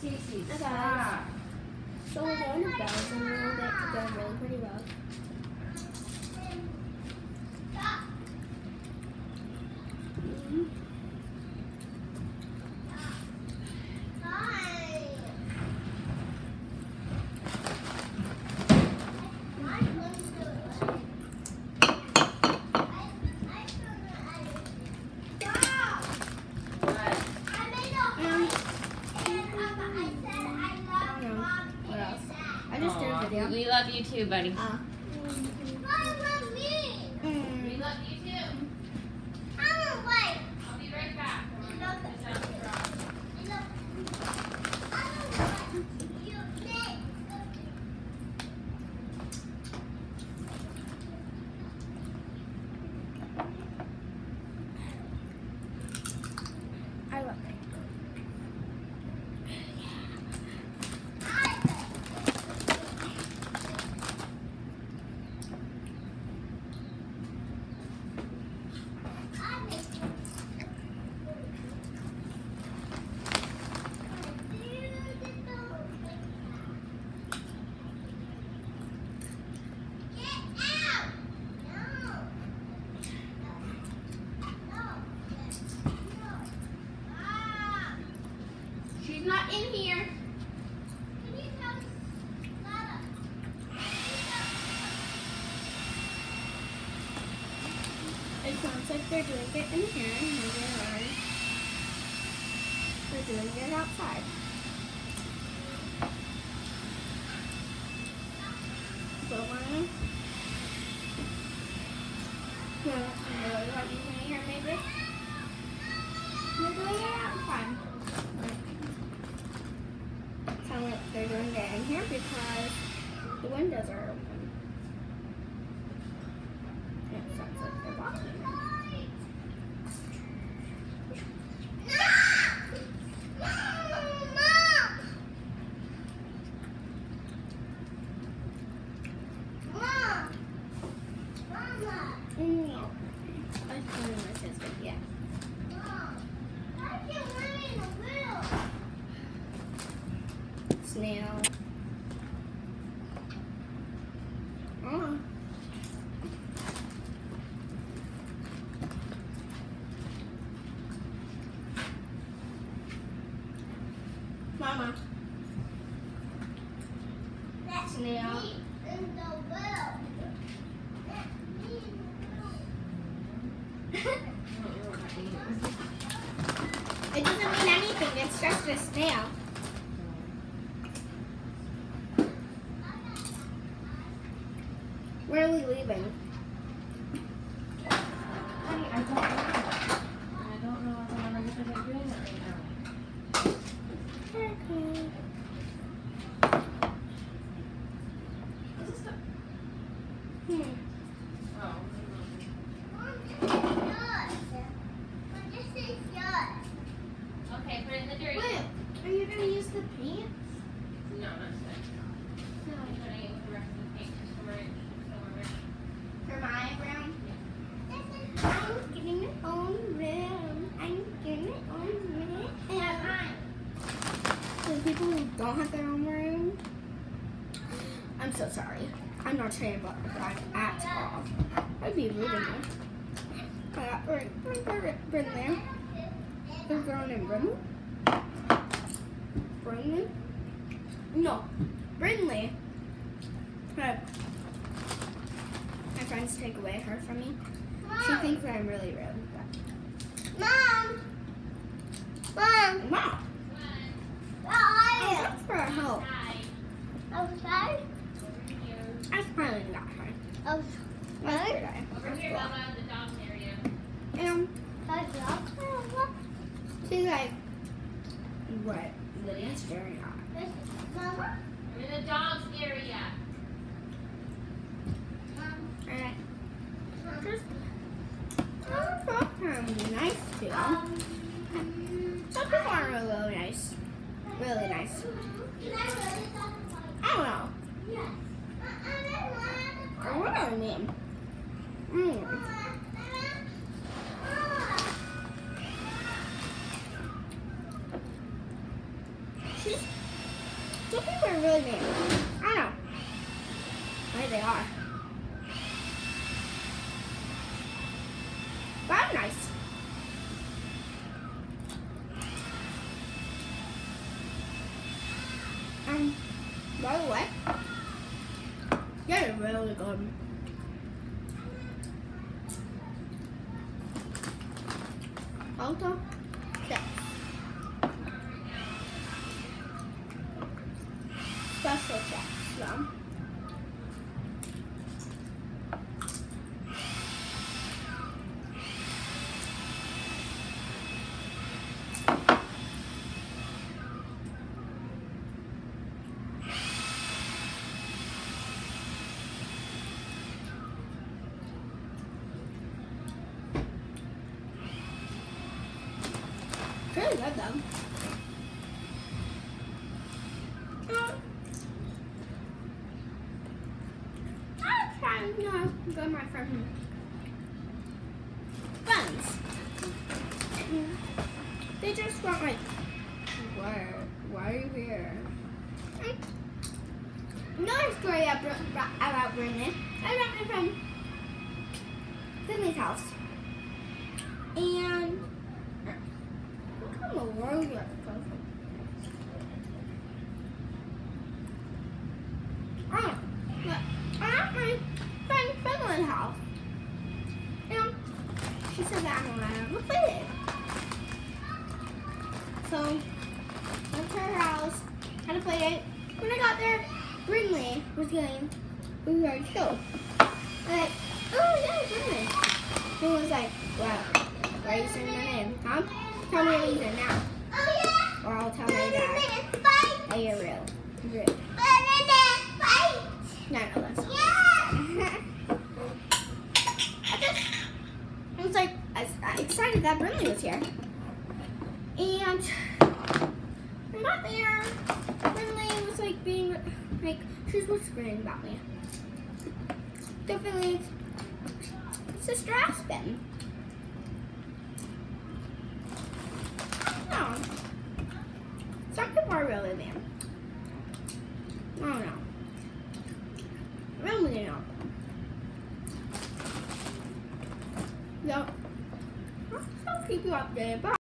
Cece, Okay. stop. So we're going to Bells and we'll get to go really pretty road. We love you too, buddy. We love you too. I'll be right back. I love it. She's not in here. It sounds like they're doing it in here and maybe they're doing it outside. So one. Yeah, really what you can hear maybe. They're doing it outside. Sounds like they're doing it in here because the windows are open. It sounds like they're walking. No. I'm calling my sister, yeah. Snail. Oh. Mama. Snail. It doesn't mean anything, it's just a snail. Where are we leaving? Honey, I don't know. I don't know if I'm ever going to be doing it right now. Okay. Is this the... Oh. Okay, put it in the dirty. Wait, are you going to use the paint? No, not today. No. I'm gonna use the rest of the paint just for my For my room? I'm getting my own room. I'm getting my own room. For people who don't have their own room, I'm so sorry. I'm not saying about that at all. I'd be rude enough. Brindley. There's girl named Brindley? Brindley? No. Brindley. My friends take away her from me. She thinks that I'm really rude. Mom! Mom! Oh, that's for help. Outside? That's probably not her. Outside? Over here, Bella, the dog's area. And she's like, what? Lydia's very hot. Mama? We're in the dog's area. Alright. Nice too. Some people are really nice. Really nice. I don't know. Or what do I mean? Some people are really mean. I don't know. Maybe they are. But I'm nice. By the way, you're really good. Also, yes. Special checks, though. Really good though. I'm trying to go to my friends. They just want like, why are you here? Another story about Brandon. I went my friend Finley's house. And I'm at my friend Finland's house. And she said that I'm allowed to play it. So, went to her house, had to play it. When I got there, Brinley was getting killed. I'm like, oh yeah, Brinley. He was like, wow, why are you saying my name? Huh? Tell me your reason now. Or I'll tell my dad that you're real. No, that's not. I was like, excited that Brinley was here. And I got there. Brinley was like being, like, she was whispering about me. Definitely Sister Aspen. No. Some people are really mean. I don't know. Really not. So, I'll keep you updated. Bye.